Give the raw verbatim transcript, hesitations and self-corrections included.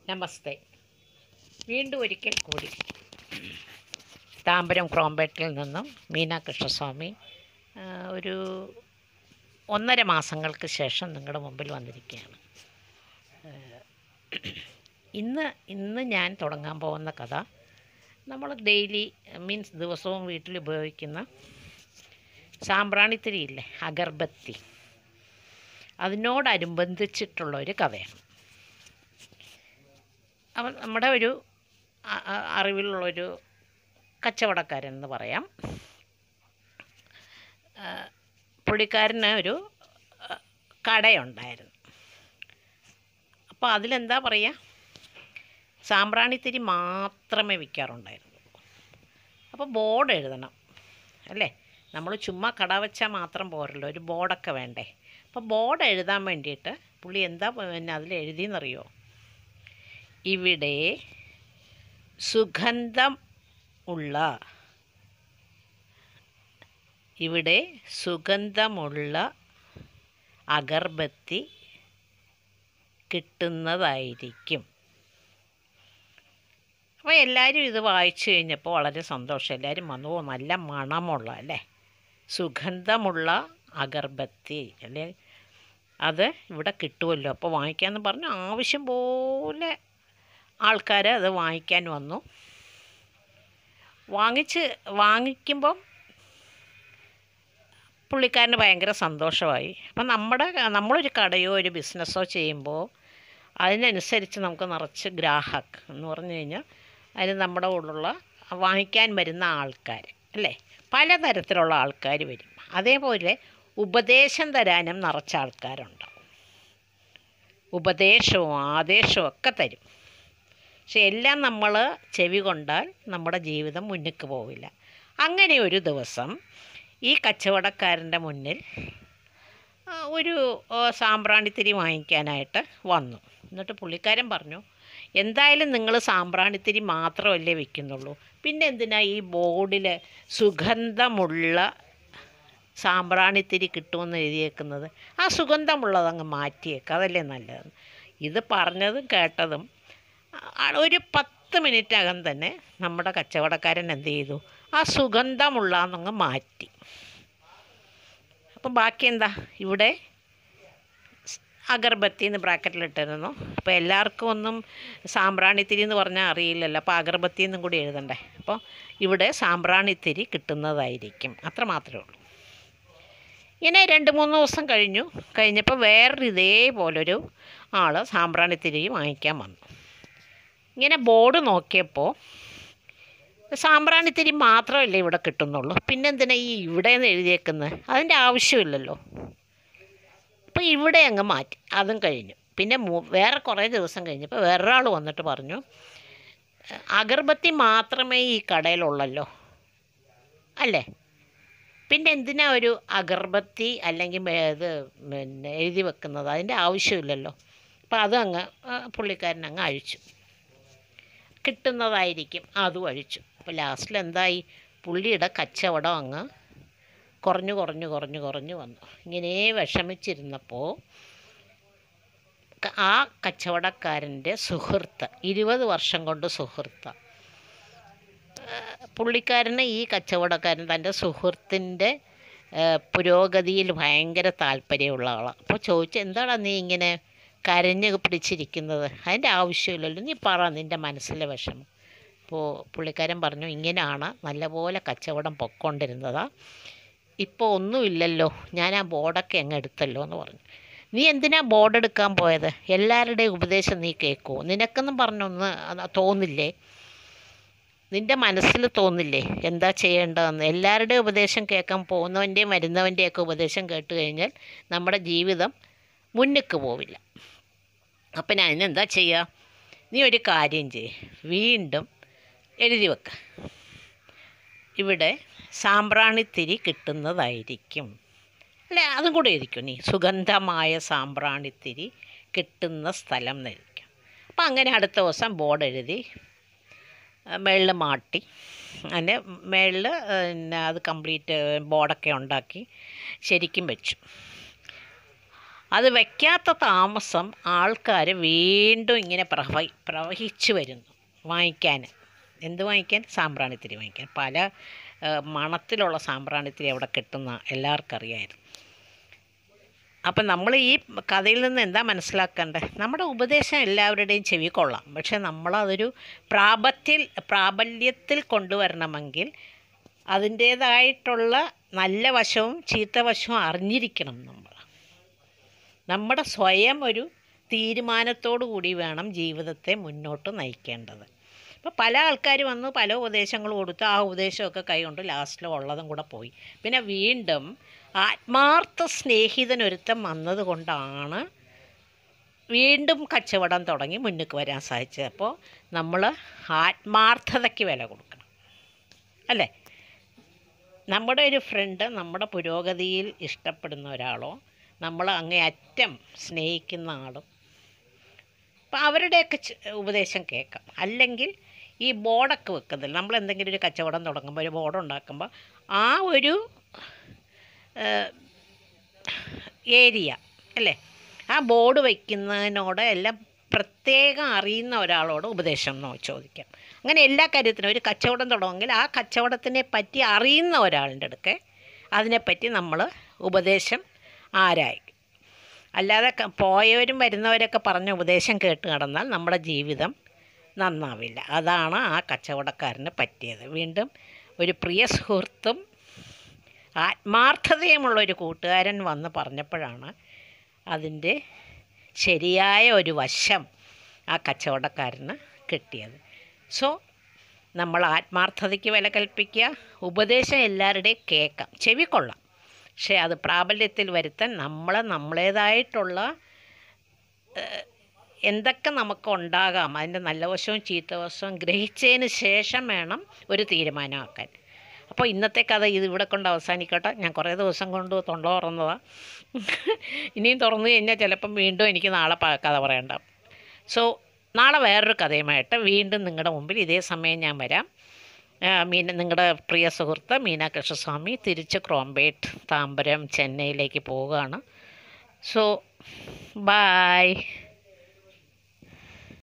നമസ്തേ. വീണ്ടും ഒരിക്കൽ കൂടി താമ്പരം ക്രോംപേട്ടിൽ നിന്നും മീന കൃഷ്ണസ്വാമി ഒരു ഒന്നര മാസങ്ങൾക്ക് ശേഷം നിങ്ങളുടെ മുമ്പിൽ വന്നിരിക്കുകയാണ്. ഇന്ന് ഇന്ന് ഞാൻ തുടങ്ങാൻ പോകുന്ന കഥ നമ്മൾ ഡെയിലി മീൻസ് ദിവസവും വീട്ടിൽ ഉപയോഗിക്കുന്ന സാമ്പ്രാണിത്തിരിയില്ലേ, അഗർബത്തി, അതിനോടനുബന്ധിച്ചിട്ടുള്ള ഒരു കഥയാണ്. അവൻ നമ്മുടെ ഒരു അറിവിലുള്ളൊരു കച്ചവടക്കാരൻ എന്ന് പറയാം. പുള്ളിക്കാരന് ഒരു കടയുണ്ടായിരുന്നു. അപ്പോൾ അതിലെന്താ പറയുക, സാമ്പ്രാണിത്തിരി മാത്രമേ വിൽക്കാറുണ്ടായിരുന്നു. അപ്പോൾ ബോർഡ് എഴുതണം അല്ലേ, നമ്മൾ ചുമ്മാ കട വെച്ചാൽ മാത്രം പോരല്ലോ, ഒരു ബോർഡൊക്കെ വേണ്ടേ. അപ്പോൾ ബോർഡ് എഴുതാൻ വേണ്ടിയിട്ട് പുള്ളി എന്താ പിന്നെ അതിൽ എഴുതിയെന്നറിയോ, ഇവിടെ സുഗന്ധം ഉള്ള ഇവിടെ സുഗന്ധമുള്ള അഗർബത്തി കിട്ടുന്നതായിരിക്കും. അപ്പോൾ എല്ലാവരും ഇത് വായിച്ചു കഴിഞ്ഞപ്പോൾ വളരെ സന്തോഷം. എല്ലാവരും വന്നു, ഓ നല്ല മണമുള്ള അല്ലേ, സുഗന്ധമുള്ള അഗർബത്തി അല്ലേ, അത് ഇവിടെ കിട്ടുമല്ലോ, അപ്പോൾ വാങ്ങിക്കാമെന്ന് പറഞ്ഞു ആവശ്യം പോലെ ആൾക്കാർ അത് വാങ്ങിക്കാൻ വന്നു. വാങ്ങിച്ച് വാങ്ങിക്കുമ്പം പുള്ളിക്കാരന് ഭയങ്കര സന്തോഷമായി. അപ്പം നമ്മുടെ നമ്മളൊരു കടയോ ഒരു ബിസിനസ്സോ ചെയ്യുമ്പോൾ അതിനനുസരിച്ച് നമുക്ക് നിറച്ച് ഗ്രാഹക് എന്ന് പറഞ്ഞു കഴിഞ്ഞാൽ അതിന് നമ്മുടെ കൂടെയുള്ള വാങ്ങിക്കാൻ വരുന്ന ആൾക്കാർ അല്ലേ, പലതരത്തിലുള്ള ആൾക്കാർ വരും. അതേപോലെ ഉപദേശം തരാനും നിറച്ച ആൾക്കാരുണ്ടാവും. ഉപദേശവും ആദേശവും ഒക്കെ തരും. പക്ഷെ എല്ലാം നമ്മൾ ചെവി കൊണ്ടാൽ നമ്മുടെ ജീവിതം മുന്നിലേക്ക് പോവില്ല. അങ്ങനെ ഒരു ദിവസം ഈ കച്ചവടക്കാരൻ്റെ മുന്നിൽ ഒരു സാമ്പ്രാണിത്തിരി വാങ്ങിക്കാനായിട്ട് വന്നു. എന്നിട്ട് പുള്ളിക്കാരൻ പറഞ്ഞു, എന്തായാലും നിങ്ങൾ സാമ്പ്രാണിത്തിരി മാത്രമല്ലേ വിൽക്കുന്നുള്ളൂ, പിന്നെ എന്തിനാ ഈ ബോർഡിൽ സുഗന്ധമുള്ള സാമ്പ്രാണിത്തിരി കിട്ടുമെന്ന് എഴുതിയേക്കുന്നത്, ആ സുഗന്ധമുള്ളതങ്ങ് മാറ്റിയേക്കുക, അതല്ലേ നല്ലത്. ഇത് പറഞ്ഞതും കേട്ടതും ഒരു പത്ത് മിനിറ്റകം തന്നെ നമ്മുടെ കച്ചവടക്കാരൻ എന്ത് ചെയ്തു, ആ സുഗന്ധമുള്ളതെന്നങ്ങ് മാറ്റി. അപ്പം ബാക്കി എന്താ, ഇവിടെ അഗർബത്തി എന്ന് ബ്രാക്കറ്റിലിട്ടിരുന്നു. അപ്പോൾ എല്ലാവർക്കും ഒന്നും സാമ്പ്രാണിത്തിരി എന്ന് പറഞ്ഞാൽ അറിയില്ലല്ലോ, അപ്പോൾ അഗർബത്തി എന്നും കൂടി എഴുതണ്ടേ. അപ്പോൾ ഇവിടെ സാമ്പ്രാണിത്തിരി കിട്ടുന്നതായിരിക്കും, അത്ര മാത്രമേ ഉള്ളൂ. ഇങ്ങനെ രണ്ട് മൂന്ന് ദിവസം കഴിഞ്ഞു. കഴിഞ്ഞപ്പോൾ വേറൊരു ഇതേപോലൊരു ആൾ സാമ്പ്രാണിത്തിരി വാങ്ങിക്കാൻ വന്നു. ഇങ്ങനെ ബോർഡ് നോക്കിയപ്പോൾ സാമ്പ്രാണിത്തിരി മാത്രമല്ലേ ഇവിടെ കിട്ടുന്നുള്ളൂ, പിന്നെന്തിനാ ഈ ഇവിടെ നിന്ന് എഴുതിയേക്കുന്നത്, അതിൻ്റെ ആവശ്യമില്ലല്ലോ. അപ്പോൾ ഇവിടെ അങ്ങ് മാറ്റി, അതും കഴിഞ്ഞു. പിന്നെ വേറെ കുറേ ദിവസം കഴിഞ്ഞപ്പോൾ വേറൊരാൾ വന്നിട്ട് പറഞ്ഞു, അഗർബത്തി മാത്രമേ ഈ കടയിലുള്ളല്ലോ അല്ലേ, പിന്നെ എന്തിനാ ഒരു അഗർബത്തി അല്ലെങ്കിൽ ഇത് പിന്നെ എഴുതി വെക്കുന്നത്, അതിൻ്റെ ആവശ്യമില്ലല്ലോ. അപ്പോൾ അതും അങ്ങ് പുള്ളിക്കാരൻ അങ്ങ് അഴിച്ചു, കിട്ടുന്നതായിരിക്കും അതും അഴിച്ചു. അപ്പോൾ ലാസ്റ്റിൽ എന്തായി, പുള്ളിയുടെ കച്ചവടം അങ്ങ് കുറഞ്ഞു കുറഞ്ഞു കുറഞ്ഞു കുറഞ്ഞു വന്നു. ഇങ്ങനെ വിഷമിച്ചിരുന്നപ്പോൾ ആ കച്ചവടക്കാരൻ്റെ സുഹൃത്ത്, ഇരുപത് വർഷം കൊണ്ട് സുഹൃത്ത്, പുള്ളിക്കാരന് ഈ കച്ചവടക്കാരൻ തൻ്റെ സുഹൃത്തിൻ്റെ പുരോഗതിയിൽ ഭയങ്കര താല്പര്യമുള്ള ആളാണ്. അപ്പോൾ ചോദിച്ചു, എന്താടാ നീ ഇങ്ങനെ കരഞ്ഞ് പിടിച്ചിരിക്കുന്നത്, അതിൻ്റെ ആവശ്യമില്ലല്ലോ, നീ പറ നിൻ്റെ മനസ്സിലെ വിഷമം. അപ്പോൾ പുള്ളിക്കാരൻ പറഞ്ഞു, ഇങ്ങനെയാണ് നല്ലപോലെ കച്ചവടം പൊയ്ക്കൊണ്ടിരുന്നതാ, ഇപ്പോൾ ഒന്നുമില്ലല്ലോ, ഞാൻ ആ ബോർഡൊക്കെ അങ്ങ് എടുത്തല്ലോ എന്ന് പറഞ്ഞു. നീ എന്തിനാ ബോർഡ് എടുക്കാൻ പോയത്, എല്ലാവരുടെയും ഉപദേശം നീ കേൾക്കുമോ, നിനക്കെന്നും പറഞ്ഞൊന്ന് തോന്നില്ലേ, നിൻ്റെ മനസ്സിൽ തോന്നില്ലേ എന്താ ചെയ്യേണ്ടതെന്ന്. എല്ലാവരുടെയും ഉപദേശം കേൾക്കാൻ പോകുന്നവൻ്റെയും വരുന്നവൻ്റെയൊക്കെ ഉപദേശം കേട്ട് കഴിഞ്ഞാൽ നമ്മുടെ ജീവിതം മുന്നിലേക്ക് പോവില്ല. അപ്പം ഞാൻ എന്താ ചെയ്യുക, നീ ഒരു കാര്യം ചെയ്യ്, വീണ്ടും എഴുതി വെക്ക, ഇവിടെ സാമ്പ്രാണിത്തിരി കിട്ടുന്നതായിരിക്കും അല്ലേ, അതും കൂടെ എഴുതിക്കും, നീ സുഗന്ധമായ സാമ്പ്രാണിത്തിരി കിട്ടുന്ന സ്ഥലം എന്നെഴുതിക്കും. അപ്പം അങ്ങനെ അടുത്ത ദിവസം ബോർഡ് എഴുതി മേളിൽ മാട്ടി, അതിൻ്റെ മേളിൽ പിന്നെ അത് കംപ്ലീറ്റ് ബോർഡൊക്കെ ഉണ്ടാക്കി ശരിക്കും വെച്ചു. അത് വയ്ക്കാത്ത താമസം ആൾക്കാർ വീണ്ടും ഇങ്ങനെ പ്രവഹി പ്രവഹിച്ചു വരുന്നു വാങ്ങിക്കാൻ. എന്ത് വാങ്ങിക്കാൻ? സാമ്പ്രാണിത്തിരി വാങ്ങിക്കാൻ. പല മണത്തിലുള്ള സാമ്പ്രാണിത്തിരി അവിടെ കിട്ടുന്ന എല്ലാവർക്കും അറിയായിരുന്നു. അപ്പം നമ്മൾ ഈ കഥയിൽ നിന്ന് എന്താ മനസ്സിലാക്കേണ്ടത്? നമ്മുടെ ഉപദേശം എല്ലാവരുടെയും ചെവി കൊള്ളാം, പക്ഷെ നമ്മളതൊരു പ്രാബല്യത്തിൽ പ്രാബല്യത്തിൽ കൊണ്ടുവരണമെങ്കിൽ അതിൻ്റേതായിട്ടുള്ള നല്ല വശവും ചീത്ത വശവും അറിഞ്ഞിരിക്കണം. നമ്മൾ നമ്മുടെ സ്വയം ഒരു തീരുമാനത്തോടു കൂടി വേണം ജീവിതത്തെ മുന്നോട്ട് നയിക്കേണ്ടത്. ഇപ്പോൾ പല ആൾക്കാർ വന്ന് പല ഉപദേശങ്ങൾ കൊടുത്ത് ആ ഉപദേശമൊക്കെ കൈകൊണ്ട് ലാസ്റ്റിൽ ഉള്ളതും കൂടെ പോയി. പിന്നെ വീണ്ടും ആത്മാർത്ഥ സ്നേഹിതനൊരുത്തം വന്നതുകൊണ്ടാണ് വീണ്ടും കച്ചവടം തുടങ്ങി മുന്നിലേക്ക് വരാൻ സാധിച്ചത്. അപ്പോൾ നമ്മൾ ആത്മാർത്ഥതയ്ക്ക് വില കൊടുക്കണം, അല്ലേ? നമ്മുടെ ഒരു ഫ്രണ്ട് നമ്മുടെ പുരോഗതിയിൽ ഇഷ്ടപ്പെടുന്ന ഒരാളോ നമ്മൾ അങ്ങേയറ്റം സ്നേഹിക്കുന്ന ആളും, അപ്പോൾ അവരുടെയൊക്കെ ഉപദേശം കേൾക്കാം. അല്ലെങ്കിൽ ഈ ബോർഡൊക്കെ വെക്കുന്നില്ല, നമ്മൾ എന്തെങ്കിലും ഒരു കച്ചവടം തുടങ്ങുമ്പോൾ ഒരു ബോർഡ് ഉണ്ടാക്കുമ്പോൾ ആ ഒരു ഏരിയ, അല്ലേ, ആ ബോർഡ് വയ്ക്കുന്നതിനോട് എല്ലാം പ്രത്യേകം അറിയുന്ന ഒരാളോട് ഉപദേശം ചോദിക്കാം. അങ്ങനെ എല്ലാ കാര്യത്തിനും ഒരു കച്ചവടം തുടങ്ങുമെങ്കിൽ ആ കച്ചവടത്തിനെ പറ്റി അറിയുന്ന ഒരാളുടെ അടുക്കെ അതിനെപ്പറ്റി നമ്മൾ ഉപദേശം ആരായിരിക്കും. അല്ലാതെ പോയവരും വരുന്നവരൊക്കെ പറഞ്ഞ ഉപദേശം കേട്ട് നടന്നാൽ നമ്മുടെ ജീവിതം നന്നാവില്ല. അതാണ് ആ കച്ചവടക്കാരന് പറ്റിയത്. വീണ്ടും ഒരു പ്രിയ സുഹൃത്തും ആത്മാർത്ഥതയുമുള്ളൊരു കൂട്ടുകാരൻ വന്ന് പറഞ്ഞപ്പോഴാണ് അതിൻ്റെ ശരിയായ ഒരു വശം ആ കച്ചവടക്കാരന് കിട്ടിയത്. സോ നമ്മൾ ആത്മാർത്ഥതയ്ക്ക് വില കൽപ്പിക്കുക, ഉപദേശം എല്ലാവരുടെയും കേൾക്കാം, ചെവിക്കൊള്ളാം, പക്ഷേ അത് പ്രാബല്യത്തിൽ വരുത്താൻ നമ്മളെ നമ്മളേതായിട്ടുള്ള എന്തൊക്കെ നമുക്ക് ഉണ്ടാകാം അതിൻ്റെ നല്ല വശവും ചീത്ത വശവും ഗ്രഹിച്ചതിന് ശേഷം വേണം ഒരു തീരുമാനമാക്കാൻ. അപ്പോൾ ഇന്നത്തെ കഥ ഇത് ഇവിടെ കൊണ്ട് അവസാനിക്കട്ടെ. ഞാൻ കുറേ ദിവസം കൊണ്ട് തൊണ്ട തുറന്നതാണ്. ഇനിയും തുറന്നു കഴിഞ്ഞാൽ ചിലപ്പം വീണ്ടും എനിക്ക് നാളെ കഥ പറയണ്ട. സോ നാളെ വേറൊരു കഥയുമായിട്ട് വീണ്ടും നിങ്ങളുടെ മുമ്പിൽ ഇതേ സമയം ഞാൻ വരാം. മീന നിങ്ങളുടെ പ്രിയ സുഹൃത്ത് മീന കൃഷ്ണസ്വാമി തിരിച്ച് ക്രോംപേട്ട് താമ്പരം ചെന്നൈയിലേക്ക് പോവുകയാണ്. So bye.